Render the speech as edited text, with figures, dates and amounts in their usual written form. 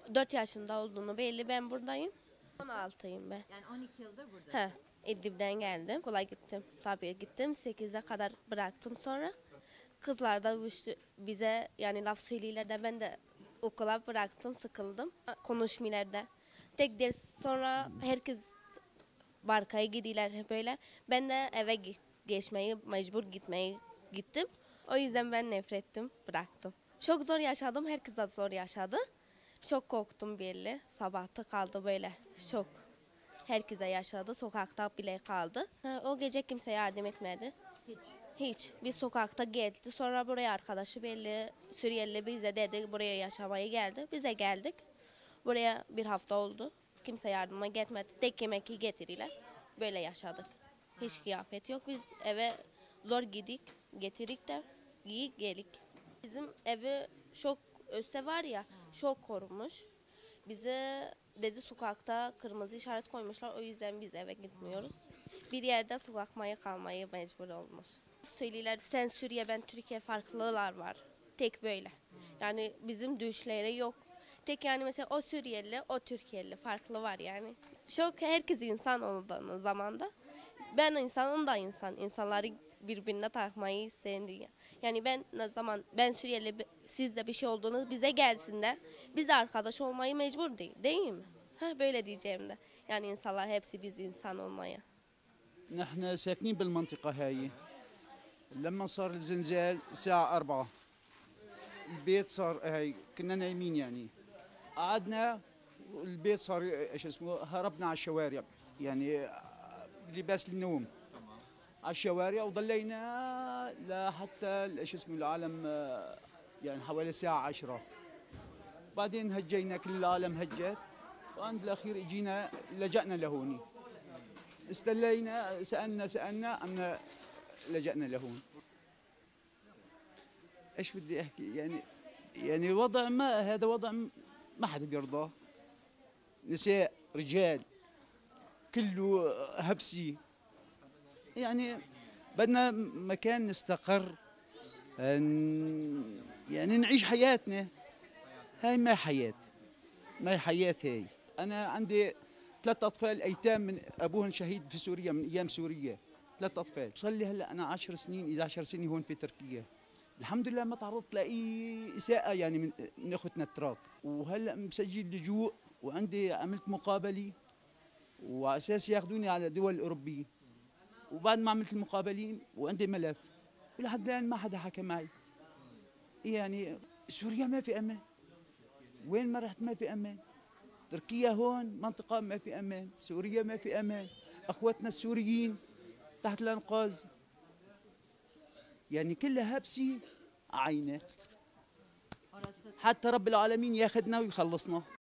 4 yaşında olduğunu belli, ben buradayım. 16'yım ben. Yani 12 yıldır burada. He, İdlib'den geldim. Okula gittim. Tabii gittim. 8'e kadar bıraktım sonra. Kızlar da bize yani laf söyleyiler de ben de okula bıraktım, sıkıldım. Konuşmuyorlar da. Tek ders sonra herkes barkaya gidiyorlar hep böyle. Ben de eve geçmeyi, mecbur gittim. O yüzden ben nefret ettim, bıraktım. Çok zor yaşadım, herkes de zor yaşadı. Çok korktum belli. Sabahta kaldı böyle şok. Herkese yaşadı, sokakta bile kaldı. O gece kimse yardım etmedi. Hiç. Hiç. Biz sokakta geldi. Sonra buraya arkadaşı belli Suriyeli bize dedi buraya yaşamaya geldi. Bize geldik. Buraya bir hafta oldu. Kimse yardıma gelmedi. Tek yemek getiriler. Böyle yaşadık. Hiç kıyafet yok. Biz eve zor getirik de giyik gelik. Bizim evi çok öse var ya, çok korumuş. Bize dedi sokakta kırmızı işaret koymuşlar. O yüzden biz eve gitmiyoruz. Bir yerde sokakmaya kalmaya mecbur olmuş. Söylüyorlar sen Suriye ben Türkiye farklılıklar var. Tek böyle. Yani bizim düşleri yok. Tek yani mesela o Suriyeli, o Türkiye'li farklı var yani. Çok herkes insan olduğu zamanda. Ben insanım da insan. İnsanları birbirine takmayı isteyen diye. Yani ben ne zaman ben Suriyeli siz de bir şey olduğunuz bize gelsin de biz de arkadaş olmayı mecbur değil mi? Ha, böyle diyeceğim de. Yani insanlar hepsi biz insan olmaya. نحن ساكنين بالمنطقة هاي. لما صار الزلزال الساعة 4 البيت صار هاي كنا نايمين يعني قعدنا والبيت صار ايش اسمه هربنا على الشوارع يعني بلباس النوم على الشوارع وضلينا لحتى ايش اسمه العالم يعني حوالي الساعة 10 بعدين هجينا كل العالم هجت وعند الأخير اجينا لجأنا لهوني استلينا سألنا أمنا لجأنا لهون. ايش بدي احكي يعني الوضع ما هذا وضع ما حدا بيرضاه. نساء رجال كله هبسي يعني بدنا مكان نستقر يعني نعيش حياتنا. هاي ما حياة هاي. أنا عندي 3 أطفال أيتام من أبوهن شهيد في سوريا من أيام سوريا. 3 أطفال صار لي هلا أنا 10 سنين 11 سنة هون في تركيا. الحمد لله ما تعرضت لأي إساءة يعني من أخوتنا التراك. وهلا مسجل لجوء وعندي عملت مقابلة وعلى أساس ياخذوني على الدول الأوروبية. وبعد ما عملت المقابلين وعندي ملف ولحد الآن ما حدا حكى معي. يعني سوريا ما في أمان. وين ما رحت ما في أمان. تركيا هون منطقة ما في أمان، سوريا ما في أمان، أخوتنا السوريين تحت الأنقاض يعني كلها هبسي عينة. Orası حتى رب العالمين ياخذنا ويخلصنا.